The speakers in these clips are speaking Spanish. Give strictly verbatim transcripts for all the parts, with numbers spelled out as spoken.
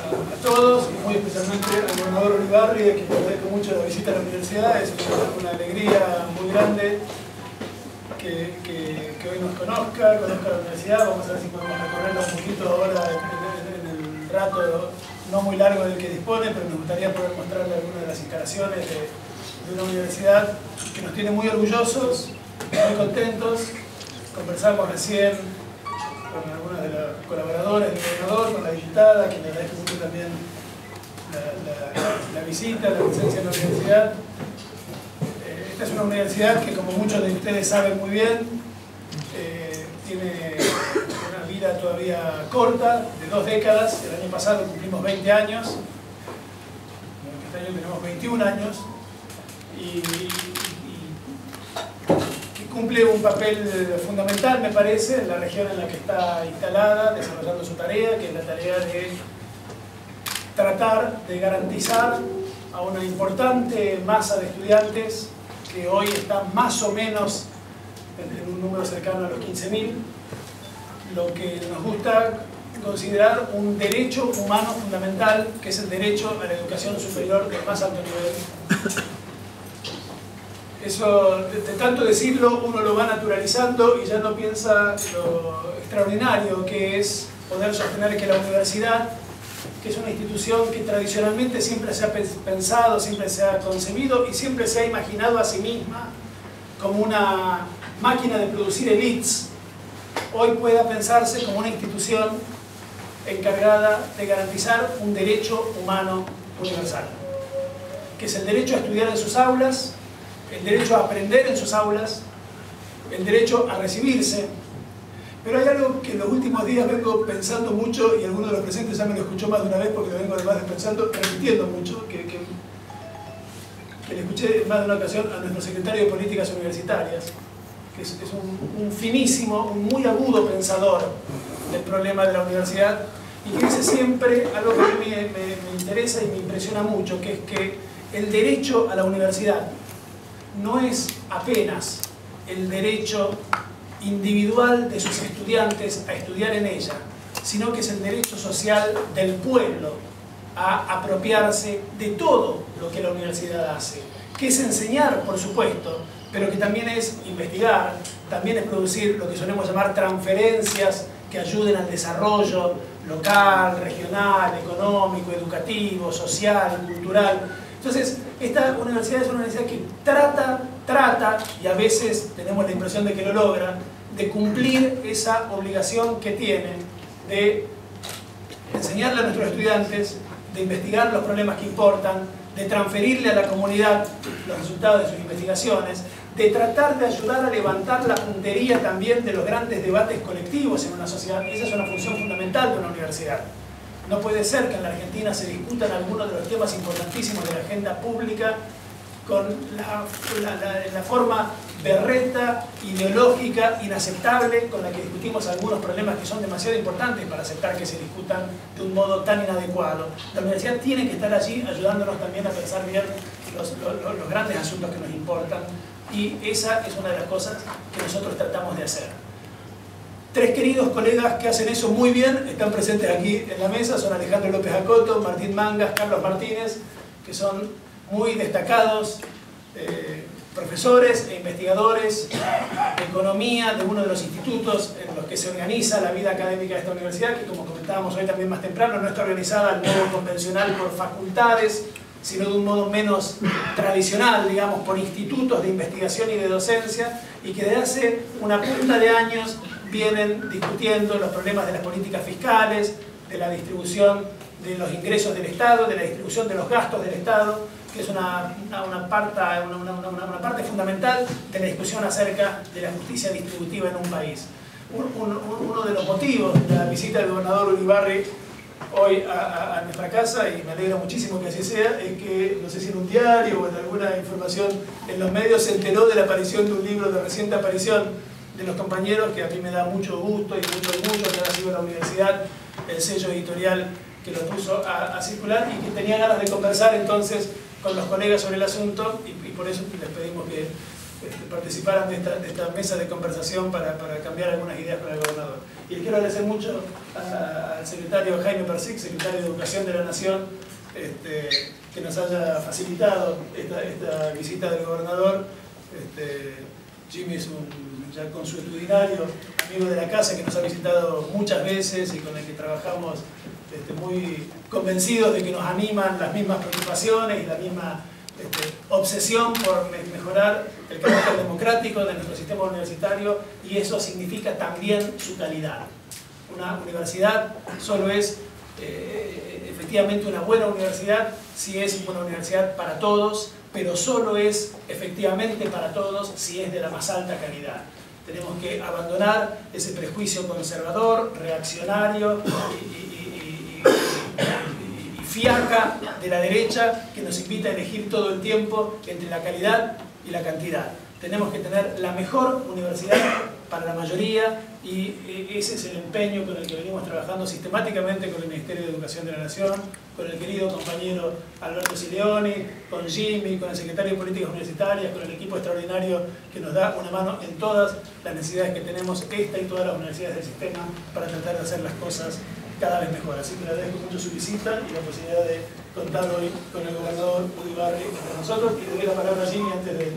a todos, y muy especialmente al gobernador Ulibarri, a quien le agradezco mucho la visita a la universidad. Es una, una alegría muy grande que, que, que hoy nos conozca, conozca la universidad. Vamos a ver si podemos recorrerla un poquito ahora en, en, en el rato no muy largo del que dispone, pero nos gustaría poder mostrarle algunas de las instalaciones de, de una universidad que nos tiene muy orgullosos, muy contentos. Conversamos recién con algunos de los colaboradores del gobernador, con la diputada, que le agradezco mucho también la, la, la visita, la presencia en la universidad. Eh, esta es una universidad que, como muchos de ustedes saben muy bien, eh, tiene una vida todavía corta, de dos décadas. El año pasado cumplimos veinte años, este año tenemos veintiún años, y, cumple un papel fundamental, me parece, en la región en la que está instalada, desarrollando su tarea, que es la tarea de tratar de garantizar a una importante masa de estudiantes que hoy están más o menos en un número cercano a los quince mil, lo que nos gusta considerar un derecho humano fundamental, que es el derecho a la educación superior del más alto nivel. Eso, de, de tanto decirlo, uno lo va naturalizando y ya no piensa lo extraordinario que es poder sostener que la universidad, que es una institución que tradicionalmente siempre se ha pensado, siempre se ha concebido y siempre se ha imaginado a sí misma como una máquina de producir elites, hoy pueda pensarse como una institución encargada de garantizar un derecho humano universal, que es el derecho a estudiar en sus aulas, el derecho a aprender en sus aulas, el derecho a recibirse. Pero hay algo que en los últimos días vengo pensando mucho, y alguno de los presentes ya me lo escuchó más de una vez porque lo vengo además pensando, repitiendo mucho, que, que, que le escuché en más de una ocasión a nuestro secretario de Políticas Universitarias, que es, es un, un finísimo, un muy agudo pensador del problema de la universidad, y que dice siempre algo que a mí me, me, me interesa y me impresiona mucho, que es que el derecho a la universidad no es apenas el derecho individual de sus estudiantes a estudiar en ella, sino que es el derecho social del pueblo a apropiarse de todo lo que la universidad hace, que es enseñar, por supuesto, pero que también es investigar, también es producir lo que solemos llamar transferencias que ayuden al desarrollo local, regional, económico, educativo, social, cultural. Entonces, esta universidad es una universidad que trata, trata, y a veces tenemos la impresión de que lo logra, de cumplir esa obligación que tiene de enseñarle a nuestros estudiantes, de investigar los problemas que importan, de transferirle a la comunidad los resultados de sus investigaciones, de tratar de ayudar a levantar la puntería también de los grandes debates colectivos en una sociedad. Esa es una función fundamental de una universidad. No puede ser que en la Argentina se discutan algunos de los temas importantísimos de la agenda pública con la, la, la, la forma berreta, ideológica, inaceptable con la que discutimos algunos problemas que son demasiado importantes para aceptar que se discutan de un modo tan inadecuado. La universidad tiene que estar allí ayudándonos también a pensar bien los, los, los grandes asuntos que nos importan, y esa es una de las cosas que nosotros tratamos de hacer. Tres queridos colegas que hacen eso muy bien están presentes aquí en la mesa, son Alejandro López Acoto, Martín Mangas, Carlos Martínez, que son muy destacados eh, profesores e investigadores de economía de uno de los institutos en los que se organiza la vida académica de esta universidad, que, como comentábamos hoy también más temprano, no está organizada al modo convencional por facultades, sino de un modo menos tradicional, digamos, por institutos de investigación y de docencia, y que desde hace una punta de años vienen discutiendo los problemas de las políticas fiscales, de la distribución de los ingresos del Estado, de la distribución de los gastos del Estado, que es una, una, una, parte, una, una, una, una parte fundamental de la discusión acerca de la justicia distributiva en un país. Un, un, uno de los motivos de la visita del gobernador Ulibarri hoy a, a, a nuestra casa, y me alegra muchísimo que así sea, es que, no sé si en un diario o en alguna información en los medios, se enteró de la aparición de un libro de reciente aparición de los compañeros, que a mí me da mucho gusto y mucho orgullo que haya sido la universidad, el sello editorial que lo puso a, a circular, y que tenía ganas de conversar entonces con los colegas sobre el asunto, y, y por eso les pedimos que este, participaran de esta, de esta mesa de conversación para, para cambiar algunas ideas con el gobernador. Y les quiero agradecer mucho a, al secretario Jaime Persic, secretario de Educación de la Nación, este, que nos haya facilitado esta, esta visita del gobernador. Este, Jimmy es un ya consuetudinario, amigo de la casa, que nos ha visitado muchas veces y con el que trabajamos este, muy convencidos de que nos animan las mismas preocupaciones y la misma este, obsesión por me mejorar el carácter democrático de nuestro sistema universitario, y eso significa también su calidad. Una universidad solo es eh, efectivamente una buena universidad si es una universidad para todos, pero solo es efectivamente para todos si es de la más alta calidad. Tenemos que abandonar ese prejuicio conservador, reaccionario y, y, y, y, y fiaca de la derecha que nos invita a elegir todo el tiempo entre la calidad y la cantidad. Tenemos que tener la mejor universidad para la mayoría, y ese es el empeño con el que venimos trabajando sistemáticamente con el Ministerio de Educación de la Nación, con el querido compañero Alberto Sileoni, con Jimmy, con el secretario de Políticas Universitarias, con el equipo extraordinario que nos da una mano en todas las necesidades que tenemos esta y todas las universidades del sistema para tratar de hacer las cosas cada vez mejor. Así que le agradezco mucho su visita y la posibilidad de contar hoy con el gobernador Uribarri entre nosotros, y le doy la palabra a Jimmy antes de...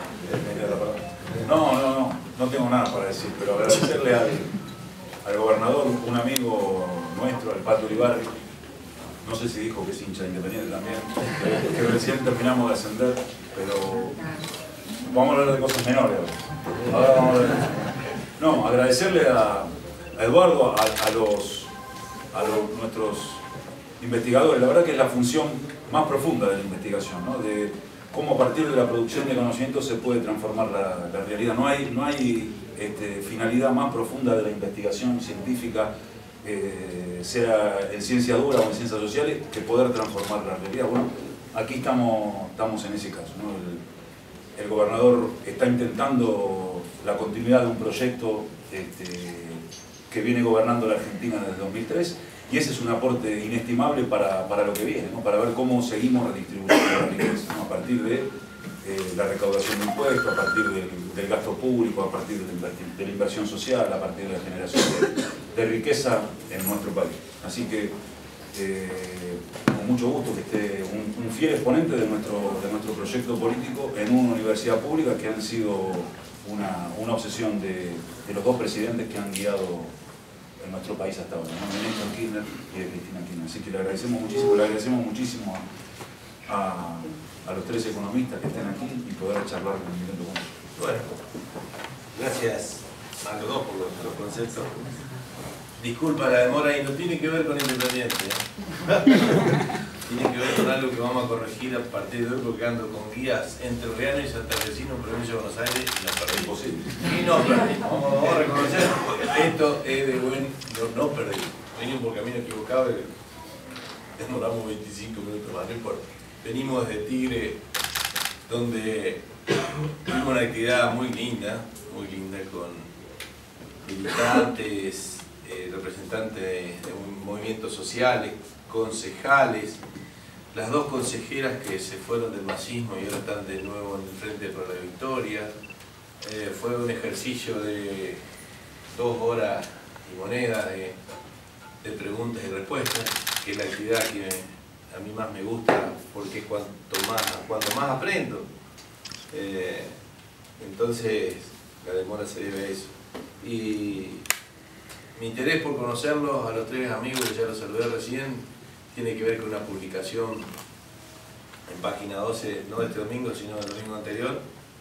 No, no, no, no tengo nada para decir, pero agradecerle al, al gobernador, un amigo nuestro, al Pato Uribarri, no sé si dijo que es hincha de Independiente también, que, que recién terminamos de ascender, pero vamos a hablar de cosas menores ahora. Ahora vamos a hablar. No, agradecerle a, a Eduardo, a, a los, a los, nuestros investigadores. La verdad que es la función más profunda de la investigación, ¿no? De cómo a partir de la producción de conocimiento se puede transformar la, la realidad. No hay, no hay este, finalidad más profunda de la investigación científica, eh, sea en ciencia dura o en ciencias sociales, que poder transformar la realidad. Bueno, aquí estamos, estamos en ese caso, ¿no? El, el gobernador está intentando la continuidad de un proyecto este, que viene gobernando la Argentina desde el dos mil tres, y ese es un aporte inestimable para, para lo que viene, ¿no? Para ver cómo seguimos redistribuyendo la riqueza, ¿no? A partir de eh, la recaudación de impuestos, a partir del, del gasto público, a partir de la, de la inversión social, a partir de la generación de, de riqueza en nuestro país. Así que, eh, con mucho gusto que esté un, un fiel exponente de nuestro, de nuestro proyecto político en una universidad pública que han sido una, una obsesión de, de los dos presidentes que han guiado en nuestro país hasta ahora, ¿no? De Néstor Kirchner y de Cristina Kirchner. Así que le agradecemos muchísimo, le agradecemos muchísimo a, a, a los tres economistas que estén aquí y poder charlar un minuto con ellos. Bueno, gracias a los dos por los, los conceptos. Disculpa la demora y no tiene que ver con Independiente, ¿eh? Tiene que ver con algo que vamos a corregir a partir de hoy, porque ando con guías entrerriano y santafesino, provincia de Buenos Aires, y la perdí. Imposible. Y no perdí. Vamos, vamos a reconocer, esto es de buen... No, no perdí. Venimos por camino equivocado y demoramos veinticinco minutos más, no importa. Venimos desde Tigre, donde tuvimos una actividad muy linda, muy linda, con militantes, eh, representantes de, de movimientos sociales, concejales, las dos consejeras que se fueron del masismo y ahora están de nuevo en el Frente para la Victoria. Eh, fue un ejercicio de dos horas y moneda de, de preguntas y respuestas, que es la actividad que me, a mí más me gusta, porque es cuanto más, cuanto más aprendo. Eh, entonces la demora se debe a eso. Y mi interés por conocerlos, a los tres amigos que ya los saludé recién, tiene que ver con una publicación en página doce, no de este domingo, sino del domingo anterior,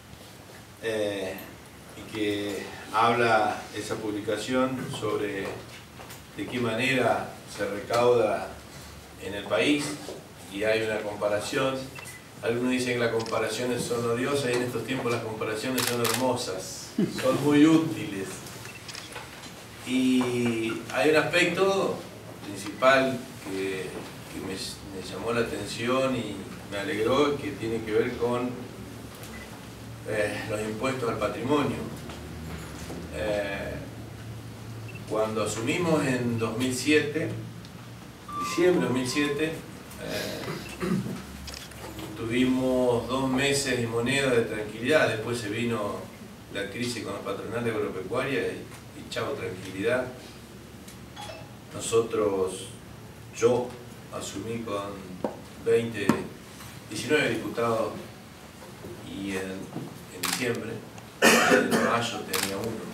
eh, y que habla esa publicación sobre de qué manera se recauda en el país, y hay una comparación. Algunos dicen que las comparaciones son odiosas, y en estos tiempos las comparaciones son hermosas, son muy útiles. Y hay un aspecto principal que, que me, me llamó la atención y me alegró, que tiene que ver con eh, los impuestos al patrimonio. Eh, cuando asumimos en dos mil siete, diciembre de dos mil siete, eh, tuvimos dos meses y moneda de tranquilidad, después se vino la crisis con la patronal agropecuaria y, y chavo tranquilidad. Nosotros, yo asumí con veinte, diecinueve diputados y en, en diciembre, en mayo tenía uno.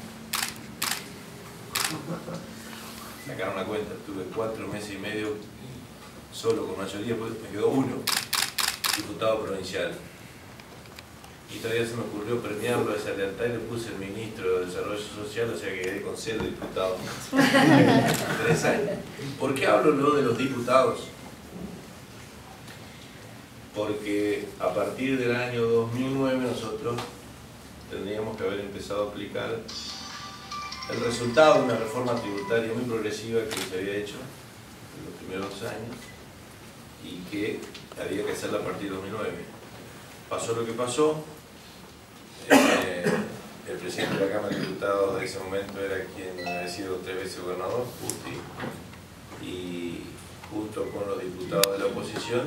Sacaron la cuenta, tuve cuatro meses y medio solo con mayoría, pues me quedó uno, diputado provincial. Y todavía se me ocurrió premiarlo a esa lealtad y le puse el ministro de Desarrollo Social, o sea que quedé con cero diputados. Tres años. ¿Por qué hablo lo de los diputados? Porque a partir del año dos mil nueve nosotros tendríamos que haber empezado a aplicar el resultado de una reforma tributaria muy progresiva que se había hecho en los primeros años y que había que hacerla a partir de dos mil nueve. Pasó lo que pasó. Eh, el presidente de la Cámara de Diputados de ese momento era quien había sido tres veces gobernador, Justi, y junto con los diputados de la oposición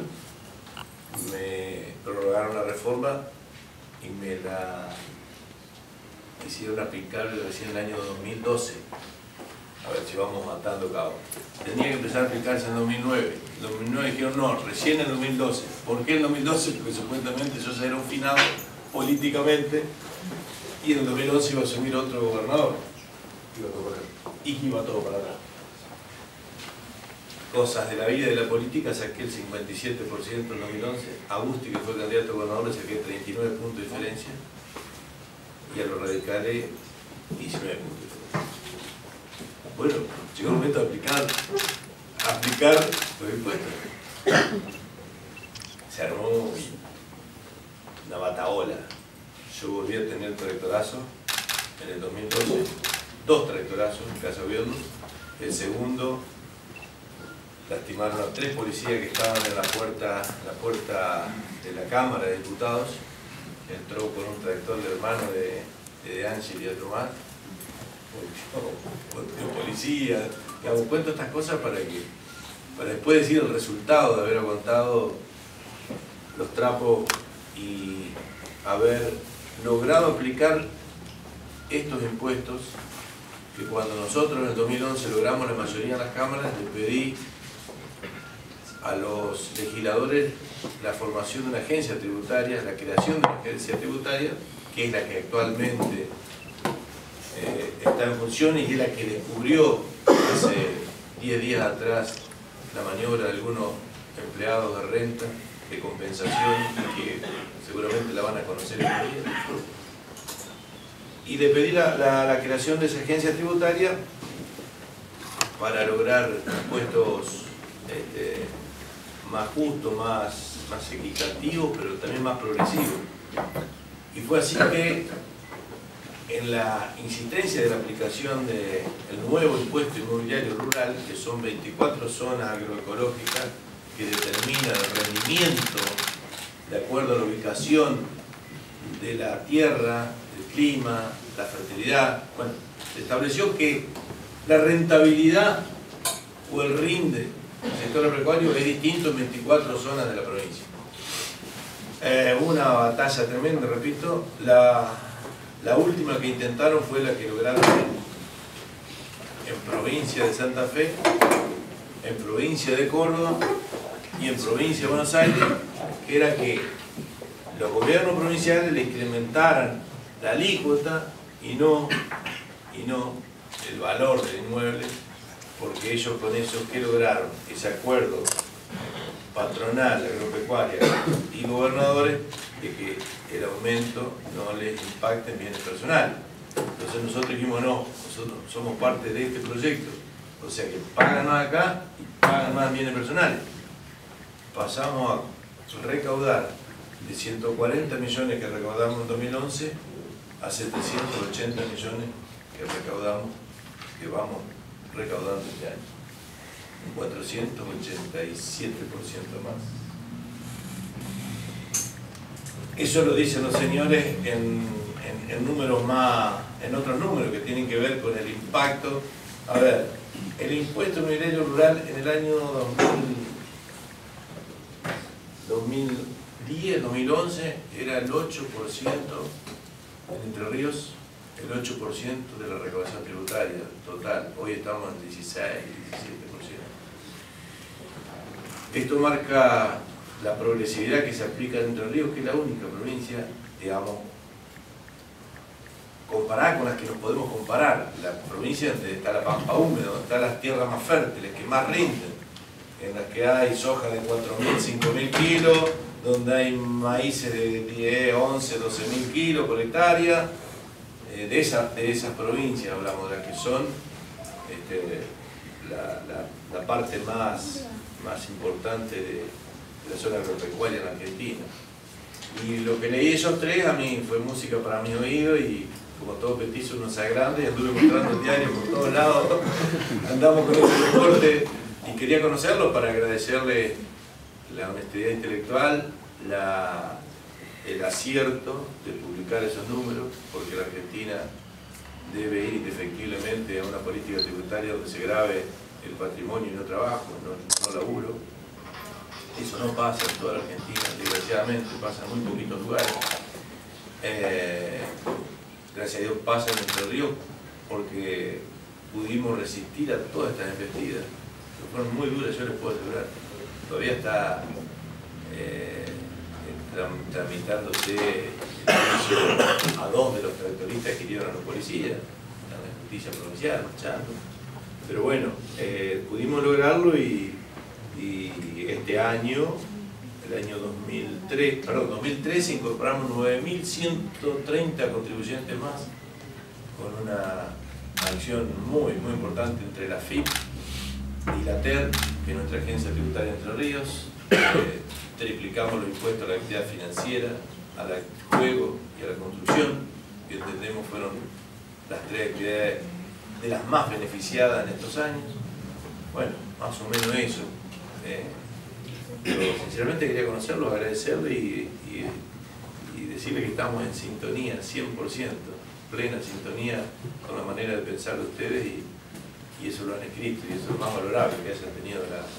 me prorrogaron la reforma y me la hicieron aplicable recién en el año dos mil doce. A ver si vamos matando cabos. Tenía que empezar a aplicarse en dos mil nueve. En dos mil nueve dijeron no, recién en dos mil doce. ¿Por qué en dos mil doce? Porque supuestamente yo ya era un finado políticamente y en el dos mil once iba a asumir otro gobernador. Iba todo para atrás. Y que iba todo para atrás. Cosas de la vida y de la política, saqué el cincuenta y siete por ciento en dos mil once. A Agustí, que fue candidato a gobernador, le saqué treinta y nueve puntos de diferencia. Y a los radicales, diecinueve puntos de diferencia. Bueno, llegó el momento de aplicar, aplicar los impuestos. Se armó una bataola. Yo volví a tener tractorazo en el dos mil doce, dos tractorazos en Casa Gobierno. El segundo, lastimaron a tres policías que estaban en la puerta, la puerta de la Cámara de Diputados. Entró con un tractor de hermano de, de Ángel y otro más. De policía, digamos, cuento estas cosas para que para después decir el resultado de haber aguantado los trapos y haber logrado aplicar estos impuestos que cuando nosotros en el dos mil once logramos la mayoría en las cámaras, le pedí a los legisladores la formación de una agencia tributaria, la creación de una agencia tributaria, que es la que actualmente eh, está en funciones y es la que descubrió hace diez días atrás la maniobra de algunos empleados de renta, de compensación, que seguramente la van a conocer en el día. Y le pedí la, la, la creación de esa agencia tributaria para lograr impuestos este, más justos, más, más equitativos, pero también más progresivos. Y fue así que en la insistencia de la aplicación del nuevo impuesto inmobiliario rural, que son veinticuatro zonas agroecológicas que determinan el rendimiento de acuerdo a la ubicación de la tierra, el clima, la fertilidad. Bueno, se estableció que la rentabilidad o el rinde del sector agropecuario es distinto en veinticuatro zonas de la provincia. Eh, una batalla tremenda, repito. La, la última que intentaron fue la que lograron en, en provincia de Santa Fe, en provincia de Córdoba y en provincia de Buenos Aires, que era que los gobiernos provinciales le incrementaran la alícuota y no, y no el valor del inmueble, porque ellos con eso, ¿qué lograron? Ese acuerdo patronal, agropecuaria y gobernadores, de que el aumento no les impacte en bienes personales. Entonces nosotros dijimos, no, nosotros somos parte de este proyecto, o sea que pagan más acá y pagan más bienes personales. Pasamos a recaudar de ciento cuarenta millones que recaudamos en dos mil once a setecientos ochenta millones que recaudamos, que vamos recaudando este año, un cuatrocientos ochenta y siete por ciento más. Eso lo dicen los señores en, en, en números más, en otros números que tienen que ver con el impacto. A ver, el impuesto inmobiliario rural en el año dos mil diez, dos mil once era el ocho por ciento en Entre Ríos, el ocho por ciento de la recaudación tributaria total. Hoy estamos en dieciséis, diecisiete por ciento. Esto marca la progresividad que se aplica en Entre Ríos, que es la única provincia, digamos, comparada con las que nos podemos comparar. La provincia donde está la pampa húmeda, donde están las tierras más fértiles, que más rinden, en las que hay soja de cuatro mil, cinco mil kilos, donde hay maíces de diez, once, doce mil kilos por hectárea. Eh, de, esa, de esas provincias hablamos, de las que son este, la, la, la parte más, más importante de, de la zona agropecuaria en Argentina. Y lo que leí esos tres a mí fue música para mi oído, y como todo petizo uno se agrande, y anduve mostrando el diario por todos lados, andamos con ese recorte, y quería conocerlo para agradecerle la honestidad intelectual, la, el acierto de publicar esos números, porque la Argentina debe ir indefectiblemente a una política tributaria donde se grave el patrimonio y no trabajo, no, no laburo. Eso no pasa en toda la Argentina, desgraciadamente, pasa en muy poquitos lugares. Eh, gracias a Dios pasa en Entre Ríos porque pudimos resistir a todas estas embestidas, que fueron muy duras, yo les puedo asegurar. Todavía está eh, tramitándose el juicio a dos de los tractoristas que hirieron a los policías, en la justicia provincial, marchando. Pero bueno, eh, pudimos lograrlo, y, y este año, el año dos mil tres, perdón, dos mil trece, incorporamos nueve mil ciento treinta contribuyentes más, con una acción muy, muy importante entre la F I P y la T E R, que es nuestra agencia tributaria de Entre Ríos. Eh, triplicamos los impuestos a la actividad financiera, al juego y a la construcción, que entendemos fueron las tres actividades de las más beneficiadas en estos años. Bueno, más o menos eso. Eh, pero sinceramente quería conocerlos, agradecerle y, y, y decirle que estamos en sintonía, cien por ciento, plena sintonía con la manera de pensar de ustedes, y, y eso lo han escrito, y eso es lo más valorable, que hayan tenido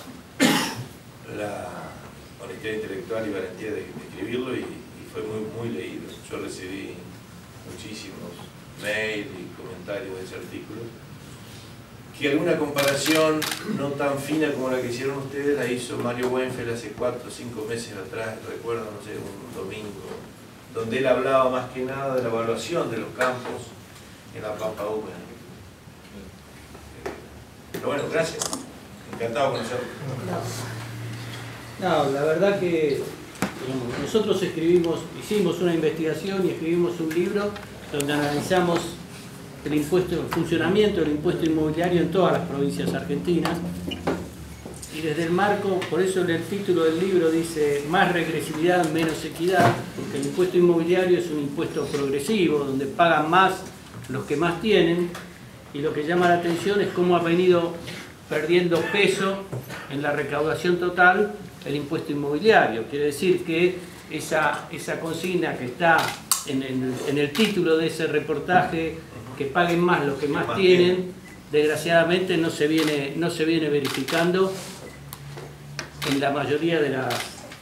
la, la honestidad intelectual y valentía de, de escribirlo, y, y fue muy, muy leído. Yo recibí muchísimos mails y comentarios de ese artículo, que alguna comparación no tan fina como la que hicieron ustedes la hizo Mario Weinfeld hace cuatro o cinco meses atrás, recuerdo, no sé, un domingo, donde él hablaba más que nada de la evaluación de los campos en la pampa húmeda. Pero bueno, gracias. Encantado de conocerlo. No, la verdad que digamos, nosotros escribimos, hicimos una investigación y escribimos un libro donde analizamos el impuesto, el funcionamiento del impuesto inmobiliario en todas las provincias argentinas, y desde el marco, por eso en el título del libro dice más regresividad, menos equidad, porque el impuesto inmobiliario es un impuesto progresivo, donde pagan más los que más tienen, y lo que llama la atención es cómo ha venido perdiendo peso en la recaudación total el impuesto inmobiliario. Quiere decir que esa, esa consigna que está en el, en el título de ese reportaje, que paguen más los que más tienen, desgraciadamente no se viene, no se viene verificando en la mayoría de las,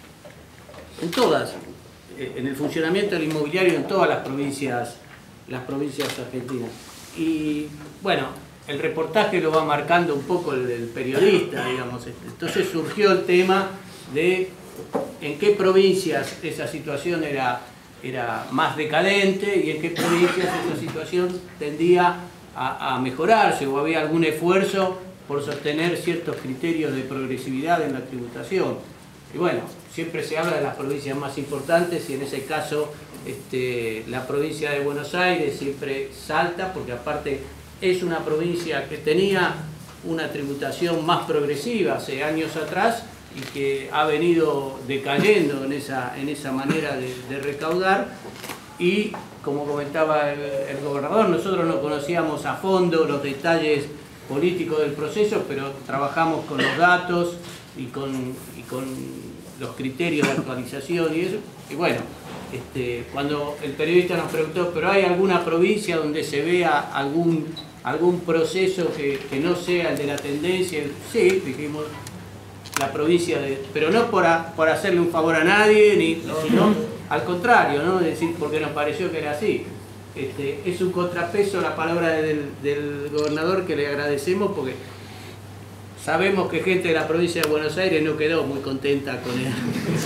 en todas, en el funcionamiento del inmobiliario en todas las provincias, las provincias argentinas. Y bueno, el reportaje lo va marcando un poco el, el periodista, digamos. Entonces surgió el tema de en qué provincias esa situación era, era más decadente y en qué provincias esa situación tendía a, a mejorarse, o había algún esfuerzo por sostener ciertos criterios de progresividad en la tributación. Y bueno, siempre se habla de las provincias más importantes, y en ese caso este, la provincia de Buenos Aires siempre salta, porque aparte es una provincia que tenía una tributación más progresiva hace años atrás y que ha venido decayendo en esa, en esa manera de, de recaudar. Y como comentaba el, el gobernador, nosotros no conocíamos a fondo los detalles políticos del proceso, pero trabajamos con los datos y con, y con los criterios de actualización y eso. Y bueno, este, cuando el periodista nos preguntó, ¿pero hay alguna provincia donde se vea algún, algún proceso que, que no sea el de la tendencia? Sí, dijimos, la provincia, de, pero no por, a, por hacerle un favor a nadie, ni, sino al contrario, ¿no? Es decir, porque nos pareció que era así. Este, es un contrapeso la palabra del, del gobernador, que le agradecemos, porque sabemos que gente de la provincia de Buenos Aires no quedó muy contenta con el,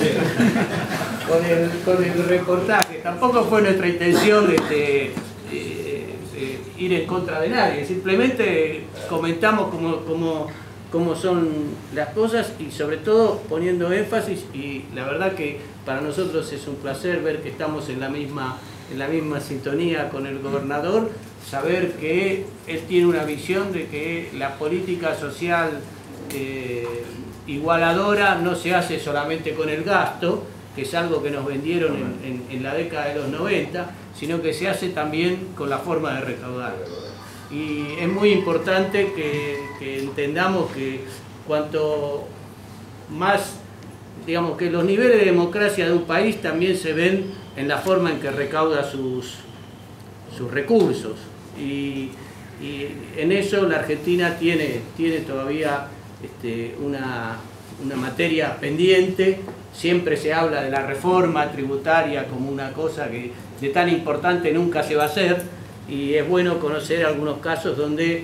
con el, con el reportaje. Tampoco fue nuestra intención este, eh, eh, ir en contra de nadie, simplemente comentamos cómo, cómo, cómo son las cosas y sobre todo poniendo énfasis, y la verdad que para nosotros es un placer ver que estamos en la misma, en la misma sintonía con el gobernador, saber que él tiene una visión de que la política social eh, igualadora no se hace solamente con el gasto, que es algo que nos vendieron en, en, en la década de los noventa, sino que se hace también con la forma de recaudar. Y es muy importante que, que entendamos que cuanto más, digamos, que los niveles de democracia de un país también se ven en la forma en que recauda sus, sus recursos. Y, y en eso la Argentina tiene, tiene todavía este, una, una materia pendiente. Siempre se habla de la reforma tributaria como una cosa que de tan importante nunca se va a hacer, y es bueno conocer algunos casos donde,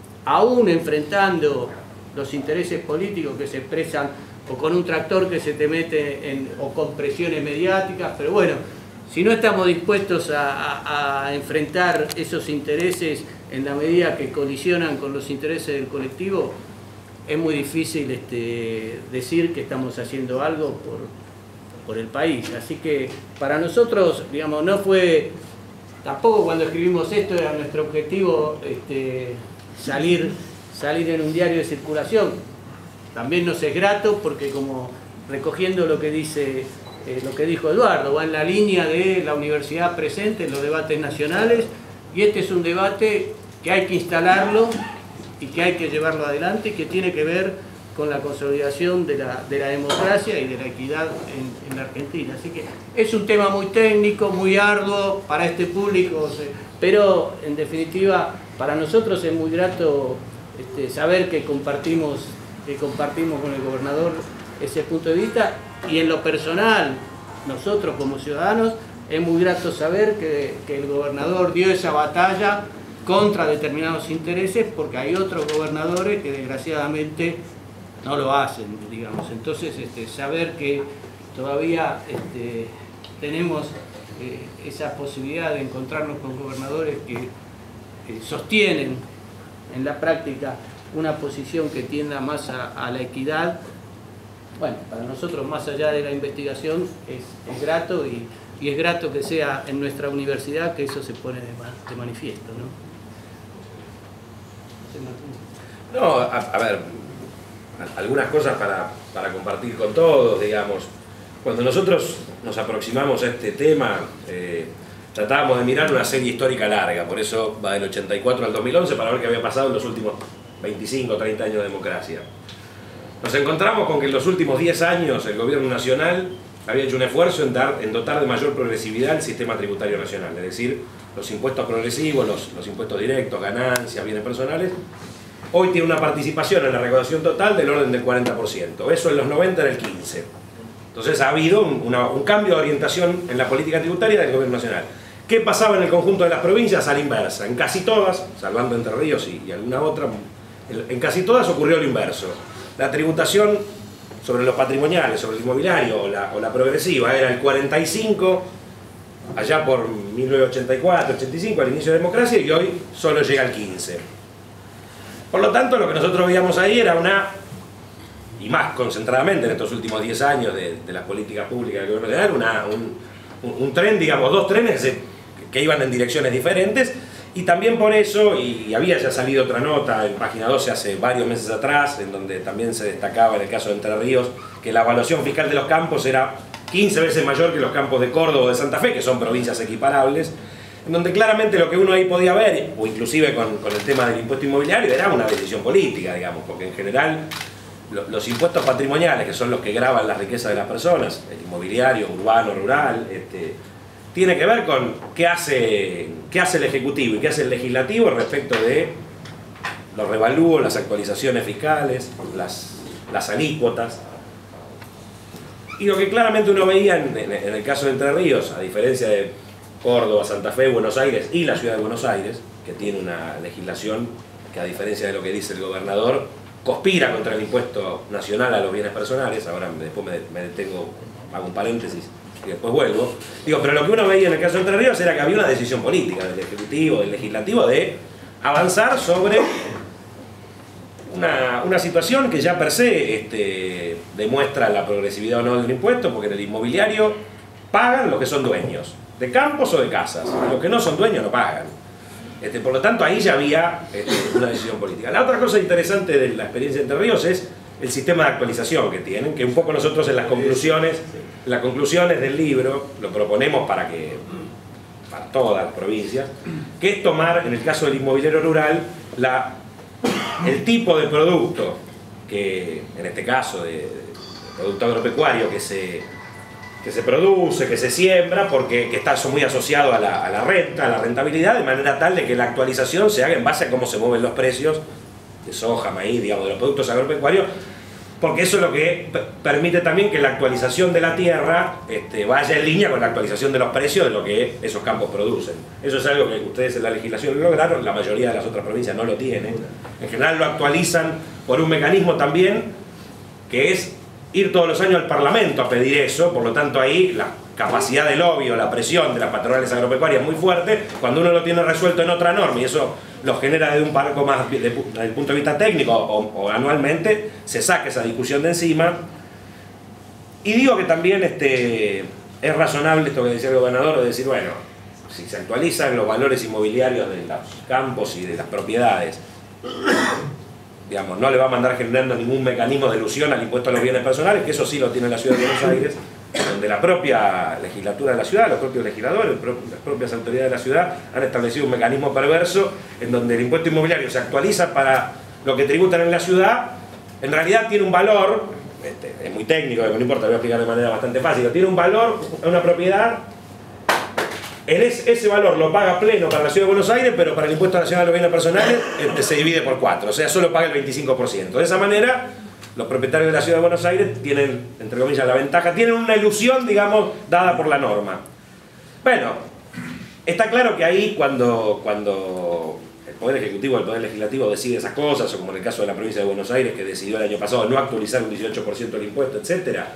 aún enfrentando los intereses políticos que se expresan o con un tractor que se te mete en, o con presiones mediáticas, pero bueno, si no estamos dispuestos a, a, a enfrentar esos intereses en la medida que colisionan con los intereses del colectivo, es muy difícil este, decir que estamos haciendo algo por, por el país. Así que para nosotros, digamos, no fue, tampoco cuando escribimos esto era nuestro objetivo este, salir, salir en un diario de circulación. También nos es grato porque, como recogiendo lo que dice, eh, lo que dijo Eduardo, va en la línea de la universidad presente en los debates nacionales, y este es un debate que hay que instalarlo y que hay que llevarlo adelante, y que tiene que ver con la consolidación de la, de la democracia y de la equidad en, en la Argentina. Así que es un tema muy técnico, muy arduo para este público, pero en definitiva para nosotros es muy grato este, saber que compartimos, que compartimos con el gobernador ese punto de vista, y en lo personal, nosotros como ciudadanos, es muy grato saber que, que el gobernador dio esa batalla contra determinados intereses, porque hay otros gobernadores que desgraciadamente no lo hacen, digamos. Entonces, este, saber que todavía este, tenemos eh, esa posibilidad de encontrarnos con gobernadores que eh, sostienen en la práctica una posición que tienda más a, a la equidad, bueno, para nosotros, más allá de la investigación, es, es grato, y, y es grato que sea en nuestra universidad que eso se pone de, de manifiesto, ¿no? No, a, a ver, algunas cosas para, para compartir con todos, digamos. Cuando nosotros nos aproximamos a este tema, eh, tratábamos de mirar una serie histórica larga, por eso va del ochenta y cuatro al dos mil once, para ver qué había pasado en los últimos veinticinco o treinta años de democracia. Nos encontramos con que en los últimos diez años el gobierno nacional había hecho un esfuerzo en, dar, en dotar de mayor progresividad el sistema tributario nacional, es decir, los impuestos progresivos, los, los impuestos directos, ganancias, bienes personales. Hoy tiene una participación en la recaudación total del orden del cuarenta por ciento. Eso en los noventa era el quince por ciento. Entonces ha habido un, una, un cambio de orientación en la política tributaria del gobierno nacional. ¿Qué pasaba en el conjunto de las provincias? A la inversa. En casi todas, salvando Entre Ríos y, y alguna otra, en casi todas ocurrió lo inverso. La tributación sobre los patrimoniales, sobre el inmobiliario o la, o la progresiva era el cuarenta y cinco por ciento allá por mil novecientos ochenta y cuatro, ochenta y cinco, al inicio de la democracia, y hoy solo llega al quince por ciento. Por lo tanto, lo que nosotros veíamos ahí era una, y más concentradamente en estos últimos diez años de, de las políticas públicas del gobierno nacional, una, un, un, un tren, digamos, dos trenes que, que iban en direcciones diferentes, y también por eso, y, y había ya salido otra nota en Página doce hace varios meses atrás, en donde también se destacaba en el caso de Entre Ríos, que la evaluación fiscal de los campos era quince veces mayor que los campos de Córdoba o de Santa Fe, que son provincias equiparables, en donde claramente lo que uno ahí podía ver, o inclusive con, con el tema del impuesto inmobiliario, era una decisión política, digamos, porque en general lo, los impuestos patrimoniales, que son los que gravan la riqueza de las personas, el inmobiliario, urbano, rural, este, tiene que ver con qué hace, qué hace el Ejecutivo y qué hace el Legislativo respecto de los revalúos, las actualizaciones fiscales, las, las alícuotas. Y lo que claramente uno veía en, en, en el caso de Entre Ríos, a diferencia de Córdoba, Santa Fe, Buenos Aires y la ciudad de Buenos Aires, que tiene una legislación que, a diferencia de lo que dice el gobernador, conspira contra el impuesto nacional a los bienes personales. Ahora después me, me detengo, hago un paréntesis y después vuelvo. Digo, pero lo que uno veía en el caso de Entre Ríos era que había una decisión política del Ejecutivo, del Legislativo, de avanzar sobre Una, una situación que ya per se este, demuestra la progresividad o no del impuesto, porque en el inmobiliario pagan los que son dueños, de campos o de casas. Los que no son dueños no pagan. Este, por lo tanto, ahí ya había este, una decisión política. La otra cosa interesante de la experiencia de Entre Ríos es el sistema de actualización que tienen, que un poco nosotros en las conclusiones, en las conclusiones del libro lo proponemos para que para todas las provincias, que es tomar, en el caso del inmobiliario rural, la el tipo de producto que, en este caso, de, de producto agropecuario que se, que se produce, que se siembra, porque que está muy asociado a la, a la renta, a la rentabilidad, de manera tal de que la actualización se haga en base a cómo se mueven los precios de soja, maíz, digamos, de los productos agropecuarios, porque eso es lo que permite también que la actualización de la tierra este, vaya en línea con la actualización de los precios de lo que esos campos producen. Eso es algo que ustedes en la legislación lograron, la mayoría de las otras provincias no lo tienen. En general lo actualizan por un mecanismo también que es ir todos los años al Parlamento a pedir eso, por lo tanto ahí la capacidad de lobby o la presión de las patronales agropecuarias es muy fuerte cuando uno lo tiene resuelto en otra norma, y eso lo genera desde un marco más desde el punto de vista técnico o, o anualmente, se saca esa discusión de encima. Y digo que también este, es razonable esto que decía el gobernador, de decir, bueno, si se actualizan los valores inmobiliarios de los campos y de las propiedades, digamos, no le va a mandar generando ningún mecanismo de ilusión al impuesto a los bienes personales, que eso sí lo tiene la ciudad de Buenos Aires, donde la propia legislatura de la ciudad, los propios legisladores, las propias autoridades de la ciudad han establecido un mecanismo perverso en donde el impuesto inmobiliario se actualiza para lo que tributan en la ciudad, en realidad tiene un valor, este, es muy técnico, no importa, lo voy a explicar de manera bastante fácil, tiene un valor, una propiedad, en ese, ese valor lo paga pleno para la ciudad de Buenos Aires, pero para el impuesto nacional a los bienes personales este, se divide por cuatro, o sea, solo paga el veinticinco por ciento. De esa manera, los propietarios de la ciudad de Buenos Aires tienen, entre comillas, la ventaja, tienen una ilusión, digamos, dada por la norma. Bueno, está claro que ahí cuando, cuando el Poder Ejecutivo o el Poder Legislativo decide esas cosas, o como en el caso de la provincia de Buenos Aires, que decidió el año pasado no actualizar un dieciocho por ciento del impuesto, etcétera,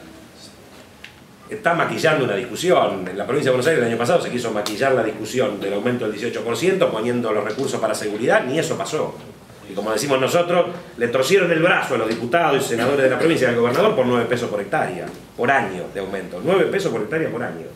está maquillando una discusión. En la provincia de Buenos Aires el año pasado se quiso maquillar la discusión del aumento del dieciocho por ciento poniendo los recursos para seguridad, ni eso pasó. Y como decimos nosotros, le torcieron el brazo a los diputados y senadores de la provincia y al gobernador por nueve pesos por hectárea, por año de aumento. nueve pesos por hectárea por año.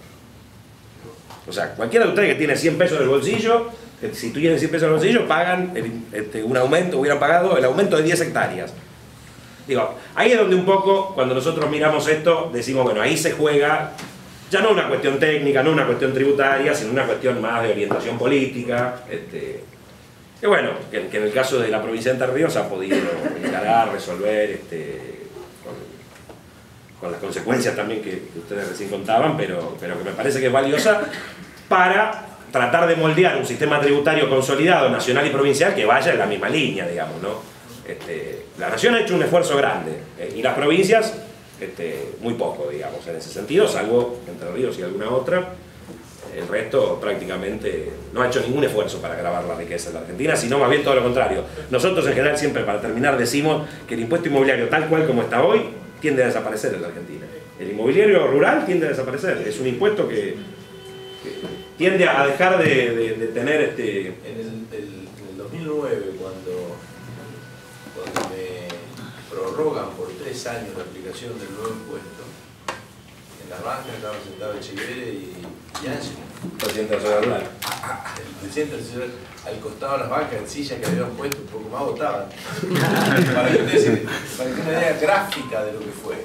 O sea, cualquiera de ustedes que tiene cien pesos en el bolsillo, que si tú tienes cien pesos en el bolsillo, pagan el, este, un aumento, hubieran pagado el aumento de diez hectáreas. Digo, ahí es donde un poco, cuando nosotros miramos esto, decimos, bueno, ahí se juega, ya no una cuestión técnica, no una cuestión tributaria, sino una cuestión más de orientación política, este, que bueno, que, que en el caso de la provincia de Entre Ríos se ha podido encarar, resolver, este, con, con las consecuencias también que, que ustedes recién contaban, pero, pero que me parece que es valiosa para tratar de moldear un sistema tributario consolidado, nacional y provincial, que vaya en la misma línea, digamos, ¿no? Este, la nación ha hecho un esfuerzo grande, eh, y las provincias este, muy poco, digamos, en ese sentido, salvo Entre Ríos y alguna otra. El resto prácticamente no ha hecho ningún esfuerzo para agravar la riqueza en la Argentina, sino más bien todo lo contrario. Nosotros en general siempre, para terminar, decimos que el impuesto inmobiliario tal cual como está hoy tiende a desaparecer en la Argentina. El inmobiliario rural tiende a desaparecer, es un impuesto que, que tiende a dejar de, de, de tener este... En el, el, en el dos mil nueve, cuando, cuando me prorrogan por tres años la aplicación del nuevo impuesto, en la banca estaba sentado Echeverría y, y Ángel. Presidente de la Ciudad Rural. El presidente de la Ciudad, al costado de las bancas, en sillas que habían puesto, un poco más votaban. Para que ustedes, para que una idea gráfica de lo que fue.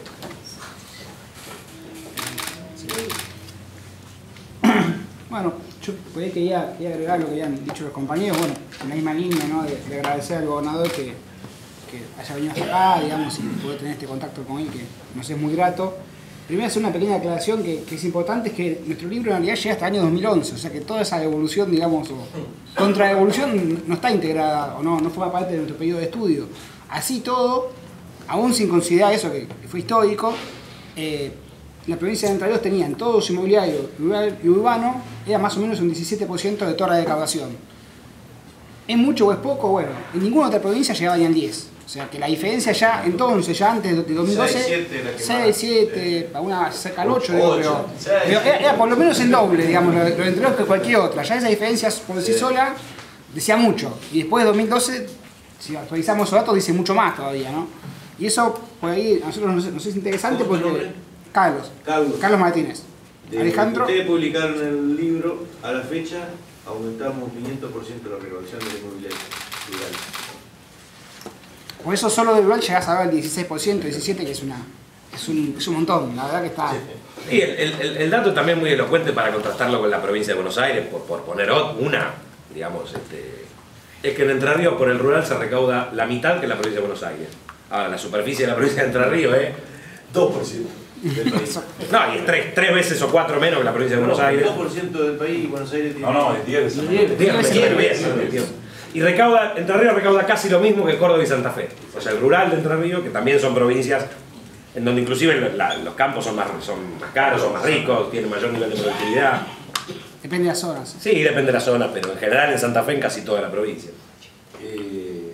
Bueno, yo por ahí quería, quería agregar lo que habían dicho los compañeros, bueno, en la misma línea, ¿no? de, de agradecer al gobernador que, que haya venido hasta acá, digamos, y poder tener este contacto con él, que nos es muy grato. Primero hacer una pequeña aclaración que, que es importante, es que nuestro libro en realidad llega hasta el año dos mil once, o sea que toda esa evolución, digamos, o contraevolución no está integrada, o no, no forma parte de nuestro periodo de estudio. Así todo, aún sin considerar eso que fue histórico, eh, la provincia de Entre Ríos tenía en todo su inmobiliario rural y urbano, era más o menos un diecisiete por ciento de toda la recaudación. ¿Es mucho o es poco? Bueno, en ninguna otra provincia llegaba ni al diez. O sea que la diferencia ya entonces, ya antes de dos mil doce, seis, siete, alguna cerca al ocho, digo, pero, pero era, era por lo menos el doble, digamos, lo, lo de Entre Ríos que cualquier otra. Ya esa diferencia por sí sola decía mucho. Y después de dos mil doce, si actualizamos esos datos, dice mucho más todavía, ¿no? Y eso, por ahí, a nosotros nos, nos es interesante porque... Carlos. Carlos. Carlos Martínez. De Alejandro. Ustedes publicaron el libro, a la fecha aumentamos un quinientos por ciento la recaudación del inmobiliario rural. Por eso solo del rural llegás a ver el dieciséis por ciento, diecisiete por ciento, que es, una, es, un, es un montón, la verdad que está... Sí, el, el, el dato también muy elocuente para contrastarlo con la provincia de Buenos Aires, por, por poner una, digamos, este, es que en Entre Ríos por el rural se recauda la mitad que en la provincia de Buenos Aires. Ahora, la superficie de la provincia de Entre Ríos es dos por ciento del país. No, y es tres, tres veces o cuatro menos que la provincia de Buenos no, Aires. dos por ciento del país y Buenos Aires tiene... No, no, es diez veces. diez veces. Y recauda, Entre Ríos recauda casi lo mismo que Córdoba y Santa Fe. O sea, el rural de Entre Ríos, que también son provincias en donde inclusive la, los campos son más, son más caros, son más ricos, tienen mayor nivel de productividad. Depende de las zonas. Sí, depende de la zona, pero en general en Santa Fe en casi toda la provincia. Eh,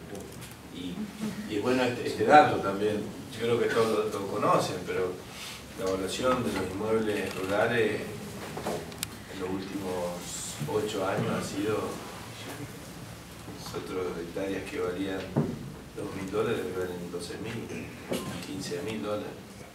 y, y bueno, este, este dato también, yo creo que todos lo, lo conocen, pero la evaluación de los inmuebles rurales en los últimos ocho años ha sido... Nosotros hectáreas que valían dos mil dólares valen doce mil, quince mil dólares.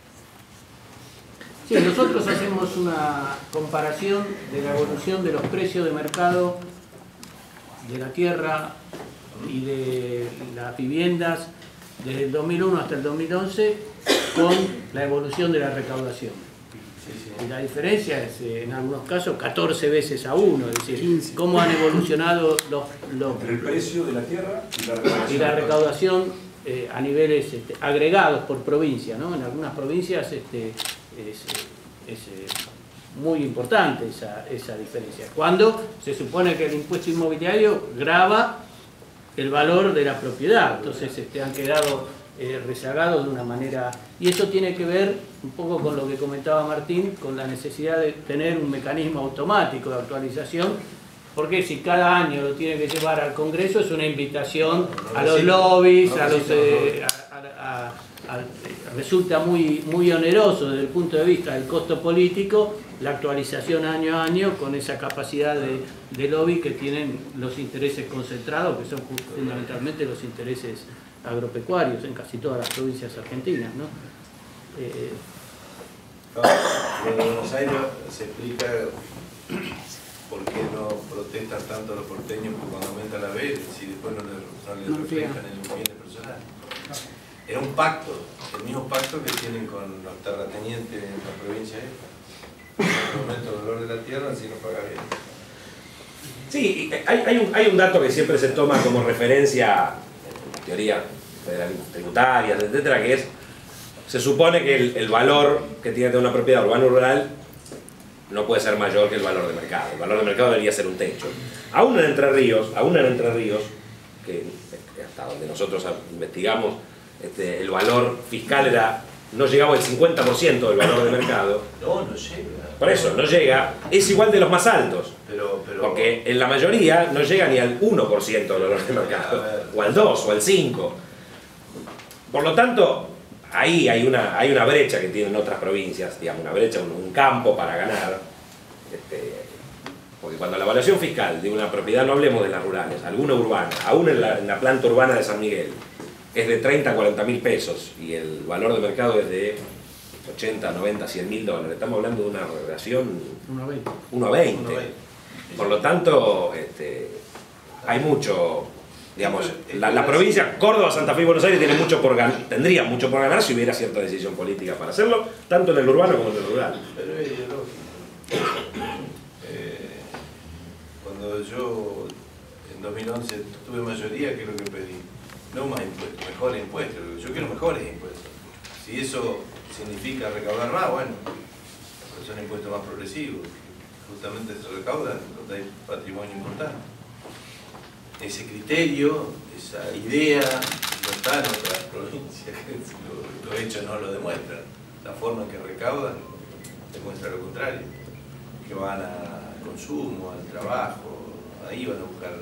Sí, nosotros hacemos una comparación de la evolución de los precios de mercado de la tierra y de las viviendas desde el dos mil uno hasta el dos mil once con la evolución de la recaudación. Sí, sí. Y la diferencia es, en algunos casos, catorce veces a uno, es decir, cómo han evolucionado los, los, Entre el precio de la tierra y la recaudación. y la recaudación eh, a niveles este, agregados por provincia, ¿no? En algunas provincias este, es, es eh, muy importante esa, esa diferencia. Cuando se supone que el impuesto inmobiliario grava el valor de la propiedad, entonces este, han quedado eh, rezagados de una manera... Y eso tiene que ver un poco con lo que comentaba Martín, con la necesidad de tener un mecanismo automático de actualización, porque si cada año lo tiene que llevar al Congreso es una invitación no, no a los necesito, lobbies, no a los... necesito, Eh, a, a, a, a, resulta muy, muy oneroso desde el punto de vista del costo político la actualización año a año con esa capacidad de, de lobby que tienen los intereses concentrados, que son fundamentalmente los intereses agropecuarios en casi todas las provincias argentinas, ¿no? Eh, En Buenos Aires se explica por qué no protestan tanto los porteños cuando aumenta la B, si después no les, no les No reflejan en los bienes personales. Era un pacto, el mismo pacto que tienen con los terratenientes en la provincia esta. En el momento del valor de la tierra, si no paga bien. Sí, hay, hay, un, hay un dato que siempre se toma como referencia en teoría federal, tributaria, etcétera, que es, se supone que el, el valor que tiene una propiedad urbana o rural no puede ser mayor que el valor de mercado. El valor de mercado debería ser un techo. Aún en Entre Ríos, aún en Entre Ríos, que hasta donde nosotros investigamos, este, el valor fiscal era, no llegaba al cincuenta por ciento del valor de mercado. No, no llega. Por eso, no llega, es igual de los más altos. Pero, pero, Porque en la mayoría no llega ni al uno por ciento del valor de mercado, o al dos, o al cinco. Por lo tanto, ahí hay una, hay una brecha que tienen otras provincias, digamos, una brecha, un, un campo para ganar. Este, porque cuando la evaluación fiscal de una propiedad, no hablemos de las rurales, alguna urbana, aún en la, en la planta urbana de San Miguel, es de treinta a cuarenta mil pesos y el valor de mercado es de ochenta, noventa, cien mil dólares. Estamos hablando de una relación uno a veinte. Por lo tanto, este, hay mucho, digamos, la, la provincia, Córdoba, Santa Fe y Buenos Aires tienen mucho por ganar, tendrían mucho por ganar si hubiera cierta decisión política para hacerlo, tanto en el urbano como en el rural. Pero es ideológico. Eh, cuando yo en dos mil once tuve mayoría, ¿qué es lo que pedí? No más impuestos, mejores impuestos. Yo quiero mejores impuestos. Si eso significa recaudar más, bueno, pues son impuestos más progresivos. Justamente se recaudan cuando hay patrimonio importante. Ese criterio, esa idea, lo está en otras provincias, los hechos no lo demuestran. La forma en que recaudan demuestra lo contrario, que van al consumo, al trabajo, ahí van a buscar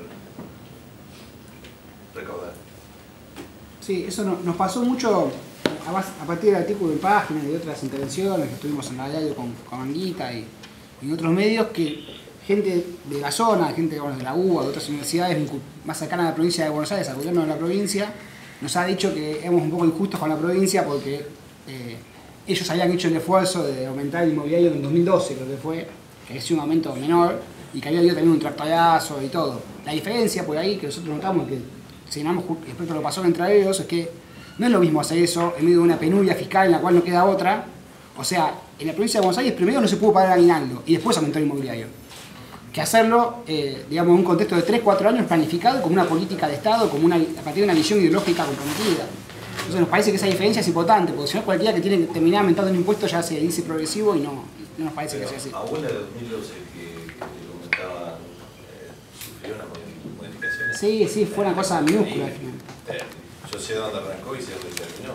recaudar. Sí, eso no, nos pasó mucho a, base, a partir del artículo en Páginas y de otras intervenciones que estuvimos en la diario con, con Anguita y, y en otros medios, que gente de la zona, gente bueno, de la U A, de otras universidades más cercanas a la provincia de Buenos Aires, al gobierno de la provincia, nos ha dicho que éramos un poco injustos con la provincia porque eh, ellos habían hecho el esfuerzo de aumentar el inmobiliario en el dos mil doce, creo que fue, que es un aumento menor, y que había habido también un tractorazo y todo. La diferencia por ahí que nosotros notamos que señalamos respecto a lo que pasó entre ellos es que no es lo mismo hacer eso en medio de una penuria fiscal en la cual no queda otra. O sea, en la provincia de Buenos Aires primero no se pudo pagar el aguinaldo y después aumentó el inmobiliario. Que hacerlo, eh, digamos, en un contexto de tres cuatro años planificado como una política de Estado, como una, a partir de una visión ideológica comprometida. Entonces nos parece que esa diferencia es importante, porque si no cualquiera que tiene que terminar aumentando un impuesto ya se dice progresivo y no, no nos parece. Pero que sea así. Aún en el dos mil doce que, que aumentaba, eh, sufrió una modificación. Sí, sí, fue una cosa minúscula al final. Eh, yo sé dónde arrancó y sé dónde terminó.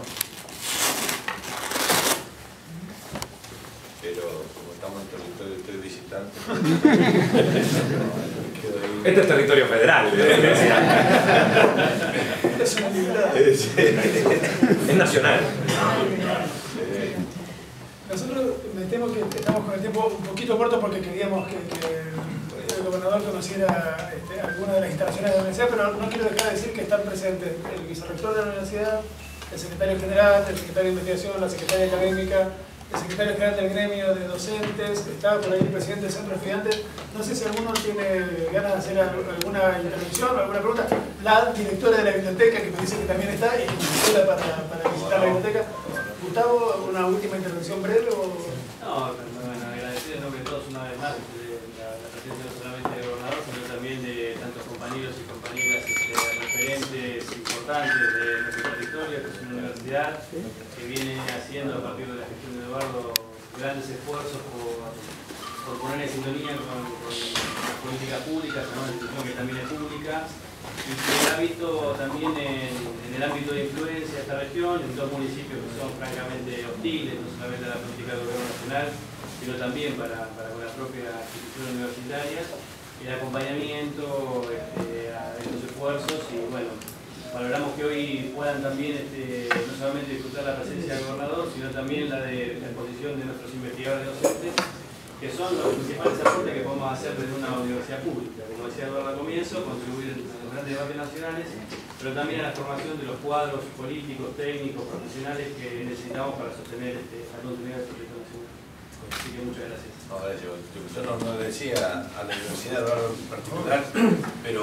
Pero como estamos en territorio, estoy visitante. Este es territorio federal. Es una libertad. Es nacional. Nosotros me temo que estamos con el tiempo un poquito corto porque queríamos que, que el gobernador conociera este, algunas de las instalaciones de la universidad, pero no quiero dejar de decir que están presentes el vicerrector de la universidad, el secretario general, el secretario de investigación, la secretaria académica, el secretario general del gremio de docentes, está por ahí el presidente del centro de estudiantes. No sé si alguno tiene ganas de hacer alguna intervención o alguna pregunta. La directora de la biblioteca, que me dice que también está, y me para, para visitar la biblioteca. Gustavo, ¿una última intervención breve? O... No, bueno, agradecer en nombre de todos una vez más de la, la presencia no solamente del gobernador, sino también de tantos compañeros y compañeras este, referentes importantes de nuestro territorio, que es una universidad que viene haciendo a partir de la gestión de Eduardo grandes esfuerzos por, por poner en sintonía con, con las políticas públicas, una institución que también es pública, y que ha visto también en, en el ámbito de influencia de esta región, en dos municipios que son francamente hostiles, no solamente a la política del gobierno nacional, sino también para, para con las propias instituciones universitarias, el acompañamiento este, a estos esfuerzos, y bueno, valoramos que hoy puedan también este, no solamente disfrutar la presencia del gobernador, sino también la de la exposición de nuestros investigadores docentes, que son los principales aportes que podemos hacer desde una universidad pública. Como decía Eduardo al comienzo, contribuir a los grandes debates nacionales, pero también a la formación de los cuadros políticos, técnicos, profesionales que necesitamos para sostener este, la continuidad del proyecto nacional. Así que muchas gracias. No, yo, yo no, no le decía a la Universidad de Eduardo en particular, pero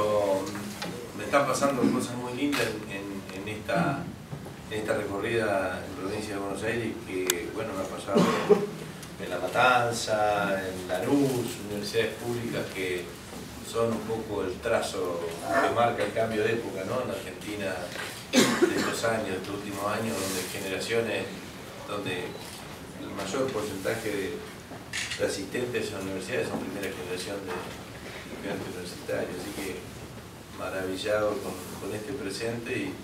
me están pasando cosas muy lindas en, en, en, esta, en esta recorrida en provincia de Buenos Aires, que bueno, me ha pasado en La Matanza, en Lanús, universidades públicas que son un poco el trazo que marca el cambio de época, ¿no? En Argentina de estos años, de estos últimos años, donde generaciones, donde el mayor porcentaje de, de asistentes a las universidades son primera generación de estudiantes universitarios, así que maravillado con, con este presente y,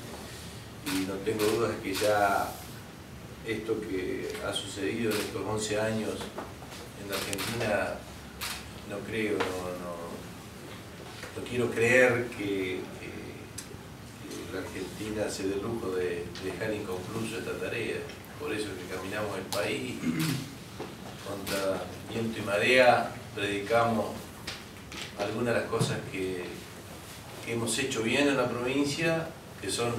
y no tengo dudas que ya esto que ha sucedido en estos once años en la Argentina, no creo, no, no, no quiero creer que, que, que la Argentina se dé el lujo de, de dejar inconcluso esta tarea. Por eso es que caminamos el país contra viento y marea, predicamos algunas de las cosas que, que hemos hecho bien en la provincia, que son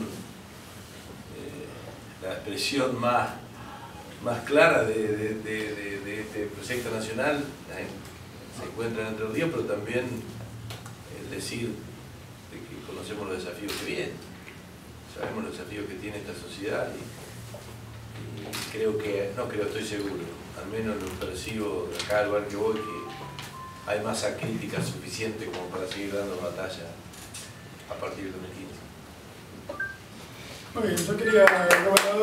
la expresión más, más clara de, de, de, de, de este proyecto nacional, eh, se encuentra entre los días, pero también el decir de que conocemos los desafíos que vienen, sabemos los desafíos que tiene esta sociedad y, y creo que, no creo, estoy seguro, al menos lo percibo de acá al lugar que voy, que hay masa crítica suficiente como para seguir dando batalla a partir del dos mil quince. Muy bien, yo quería, gobernador,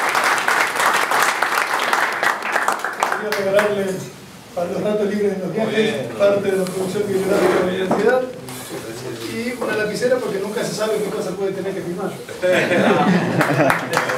quería regalarle para los ratos libres de los viajes es parte de la producción bibliográfica de la universidad. Y una lapicera porque nunca se sabe qué cosa puede tener que firmar.